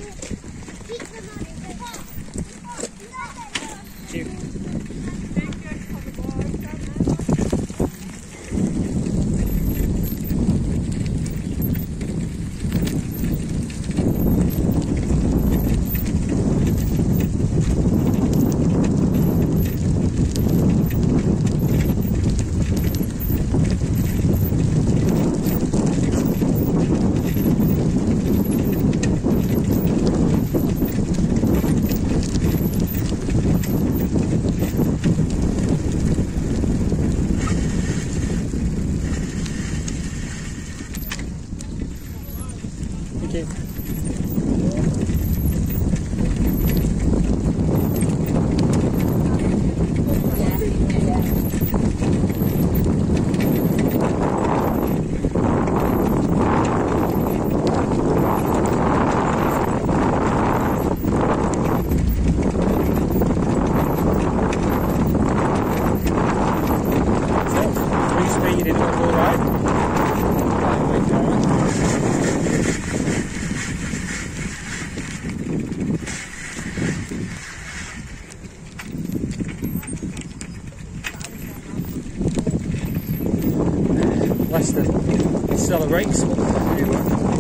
Less the accelerates, but pretty busy.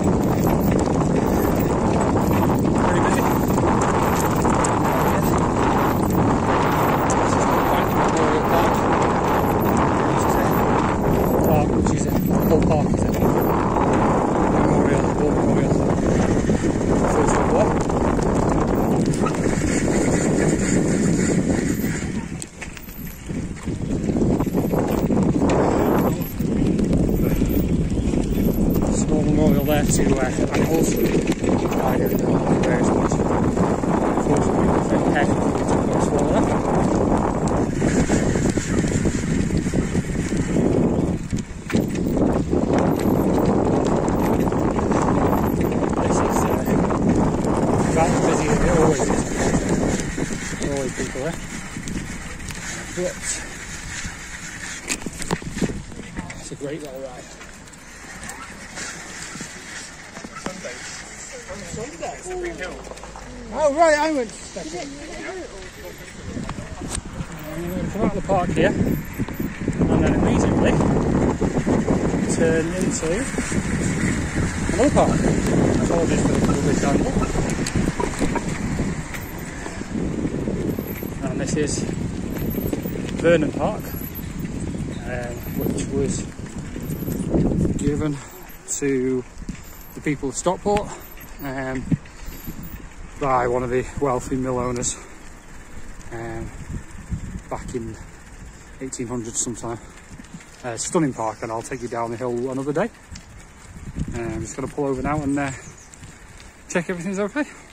This is the Bank Memorial Park. This is a park which is a whole park, is a memorial, war memorial. First World War. Memorial there to animals. I don't know where it's much. Unfortunately, the head took quite small there. This is about as busy as it always is. There are always people there. But it's a great little ride. Oh right, I went stepping. I'm going to come out of the park here and then immediately turn into another park. Apologies for the public angle. And this is Vernon Park, which was given to the people of Stockport by one of the wealthy mill owners back in 1800s sometime. Stunning park, and I'll take you down the hill another day. I'm just going to pull over now and check everything's okay.